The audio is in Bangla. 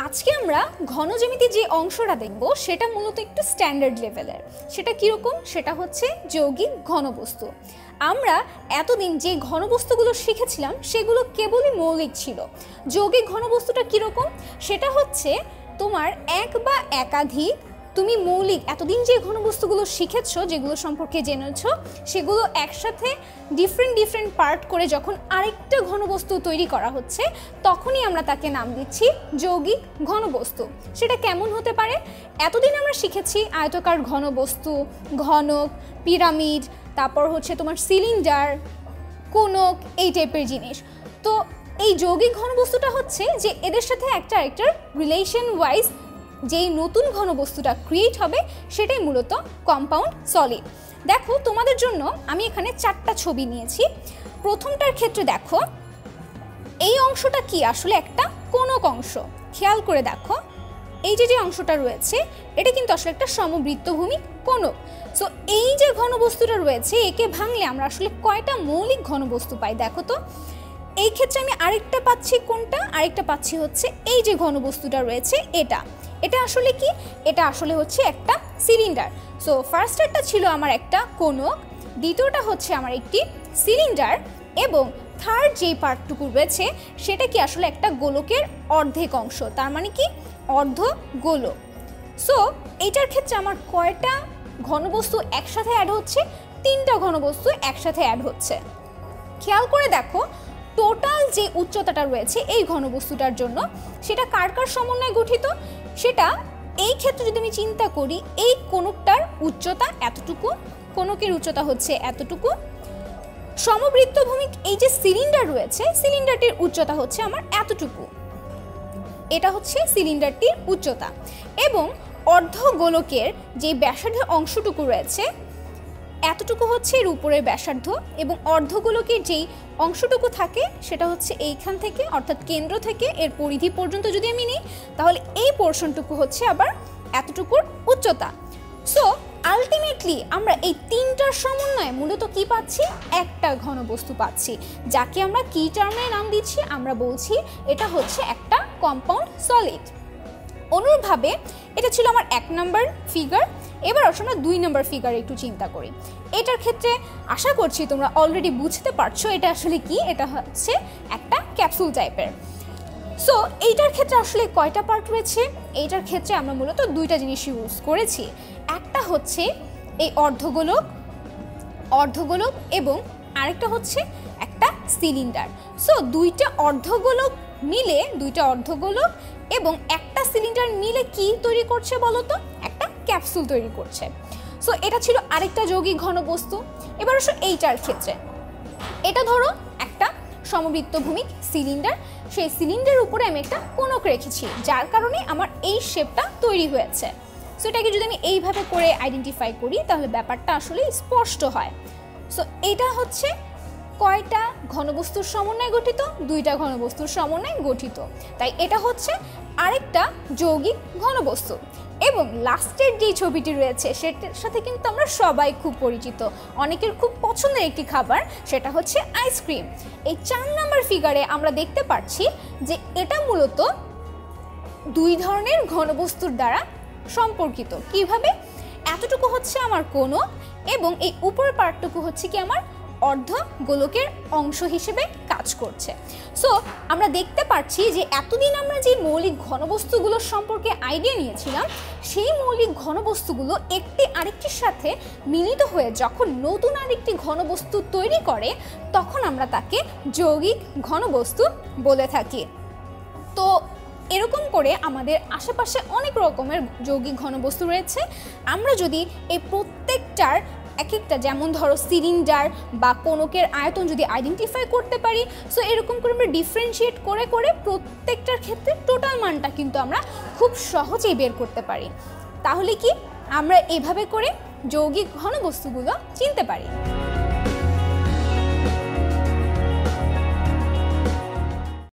আজকে আমরা ঘনজ্যামিতি যে অংশটা দেখব সেটা মূলত একটু স্ট্যান্ডার্ড লেভেলের। সেটা কীরকম? সেটা হচ্ছে যৌগিক ঘনবস্তু। আমরা এতদিন যে ঘনবস্তুগুলো শিখেছিলাম সেগুলো কেবলই মৌলিক ছিল। যৌগিক ঘনবস্তুটা কীরকম? সেটা হচ্ছে তোমার এক বা একাধিক তুমি মৌলিক এতদিন যে ঘনবস্তুগুলো শিখেছো, যেগুলো সম্পর্কে জেনেছো, সেগুলো একসাথে ডিফারেন্ট পার্ট করে যখন আরেকটা ঘনবস্তু তৈরি করা হচ্ছে তখনই আমরা তাকে নাম দিচ্ছি যৌগিক ঘনবস্তু। সেটা কেমন হতে পারে? এতদিন আমরা শিখেছি আয়তাকার ঘনবস্তু, ঘনক, পিরামিড, তারপর হচ্ছে তোমার সিলিন্ডার, কোনক, এই টাইপের জিনিস। তো এই যৌগিক ঘনবস্তুটা হচ্ছে যে এদের সাথে একটা রিলেশন ওয়াইজ যেই নতুন ঘনবস্তুটা ক্রিয়েট হবে সেটাই মূলত কম্পাউন্ড সলিড। দেখো তোমাদের জন্য আমি এখানে 4টা ছবি নিয়েছি। প্রথমটার ক্ষেত্রে দেখো এই অংশটা কি আসলে একটা কোনক অংশ। খেয়াল করে দেখো এই যে অংশটা রয়েছে এটা কিন্তু আসলে একটা সমবৃত্তভূমি কোনক। সো এই যে ঘনবস্তুটা রয়েছে একে ভাঙলে আমরা আসলে কয়টা মৌলিক ঘনবস্তু পাই দেখো তো। এই ক্ষেত্রে আমি আরেকটা পাচ্ছি, কোনটা? আরেকটা পাচ্ছি হচ্ছে এই যে ঘনবস্তুটা রয়েছে এটা আসলে কি? এটা আসলে হচ্ছে একটা সিলিন্ডার। সো ফার্স্টেরটা ছিল আমার একটা কোনক, দ্বিতীয়টা হচ্ছে আমার একটি সিলিন্ডার, এবং থার্ড যে পার্টটুকু রয়েছে সেটা কি আসলে একটা গোলকের অর্ধেক অংশ, তার মানে কি অর্ধ গোলক। সো এইটার ক্ষেত্রে আমার কয়টা ঘনবস্তু একসাথে অ্যাড হচ্ছে? 3টা ঘনবস্তু একসাথে অ্যাড হচ্ছে। খেয়াল করে দেখো টোটাল যে উচ্চতাটা রয়েছে এই ঘনবস্তুটার জন্য সেটা কার কার সমন্বয়ে গঠিত? সেটা এই ক্ষেত্রে যদি আমি চিন্তা করি এই কোনকটার উচ্চতা এতটুকু, কোনকের উচ্চতা হচ্ছে এতটুকু, সমবৃত্তভূমি এই যে সিলিন্ডার রয়েছে সিলিন্ডারটির উচ্চতা হচ্ছে আমার এতটুকু, এটা হচ্ছে সিলিন্ডারটির উচ্চতা, এবং অর্ধগোলকের যে ব্যাসার্ধের অংশটুকু রয়েছে এতটুকু হচ্ছে এর উপরের ব্যাসার্ধ, এবং অর্ধগোলকের যেই অংশটুকু থাকে সেটা হচ্ছে এইখান থেকে অর্থাৎ কেন্দ্র থেকে এর পরিধি পর্যন্ত যদি আমি নিই তাহলে এই পোর্শনটুকু হচ্ছে আবার এতটুকুর উচ্চতা। সো আলটিমেটলি আমরা এই 3টার সমন্বয়ে মূলত কি পাচ্ছি? একটা ঘনবস্তু পাচ্ছি, যাকে আমরা কি টার্মে নাম দিচ্ছি? আমরা বলছি এটা হচ্ছে একটা কম্পাউন্ড সলিড। অনুরূপভাবে এটা ছিল আমার 1 নম্বর ফিগার। এবার আমরা 2 নম্বর ফিগারে একটু চিন্তা করি। এটার ক্ষেত্রে আশা করছি তোমরা অলরেডি বুঝতে পারছো এটা আসলে কি। এটা হচ্ছে একটা ক্যাপসুল টাইপের। সো এইটার ক্ষেত্রে আসলে কয়টা পার্ট রয়েছে? এইটার ক্ষেত্রে আমরা মূলত 2টা জিনিস ইউজ করেছি। একটা হচ্ছে এই অর্ধগোলক এবং আরেকটা হচ্ছে একটা সিলিন্ডার। সো 2টা অর্ধগোলক এবং একটা সিলিন্ডার মিলে কি তৈরি করছে বলো তো? একটা ক্যাপসুল তৈরি করছে। সো এটা ছিল আরেকটা যৌগিক ঘনবস্তু। এবার আসো এইটার ক্ষেত্রে, এটা ধরো একটা সমবৃত্তভূমিক সিলিন্ডার, সেই সিলিন্ডারের উপরে আমি একটা কোনক রেখেছি যার কারণে আমার এই শেপটা তৈরি হয়েছে। সো এটাকে যদি আমি এইভাবে করে আইডেন্টিফাই করি তাহলে ব্যাপারটা আসলে স্পষ্ট হয়। সো এটা হচ্ছে কয়টা ঘনবস্তুর সমন্বয়ে গঠিত? 2টা ঘনবস্তুর সমন্বয়ে গঠিত, তাই এটা হচ্ছে আরেকটা যৌগিক ঘনবস্তু। এবং লাস্টের যে ছবিটি রয়েছে সেটার সাথে কিন্তু আমরা সবাই খুব পরিচিত, অনেকের খুব পছন্দের একটি খাবার, সেটা হচ্ছে আইসক্রিম। এই 4 নম্বর ফিগারে আমরা দেখতে পাচ্ছি যে এটা মূলত 2 ধরনের ঘনবস্তুর দ্বারা সম্পর্কিত। কিভাবে? এতটুকু হচ্ছে আমার কোনক এবং এই উপরের পার্টটুকু হচ্ছে কি আমার অর্ধ গোলকের অংশ হিসেবে কাজ করছে। সো আমরা দেখতে পাচ্ছি যে এতদিন আমরা যে মৌলিক ঘনবস্তুগুলোর সম্পর্কে আইডিয়া নিয়েছিলাম সেই মৌলিক ঘনবস্তুগুলো একটি আরেকটির সাথে মিলিত হয়ে যখন নতুন আরেকটি ঘনবস্তু তৈরি করে তখন আমরা তাকে যৌগিক ঘনবস্তু বলে থাকি। তো এরকম করে আমাদের আশেপাশে অনেক রকমের যৌগিক ঘনবস্তু রয়েছে। আমরা যদি এই প্রত্যেকটার এক একটা, যেমন ধরো সিলিন্ডার বা কোনকের আয়তন যদি আইডেন্টিফাই করতে পারি, সো এরকম করে আমরা ডিফারেন্সিয়েট করে প্রত্যেকটার ক্ষেত্রে টোটাল মানটা কিন্তু আমরা খুব সহজেই বের করতে পারি। তাহলে কি আমরা এভাবে করে যৌগিক ঘনবস্তুগুলো চিনতে পারি।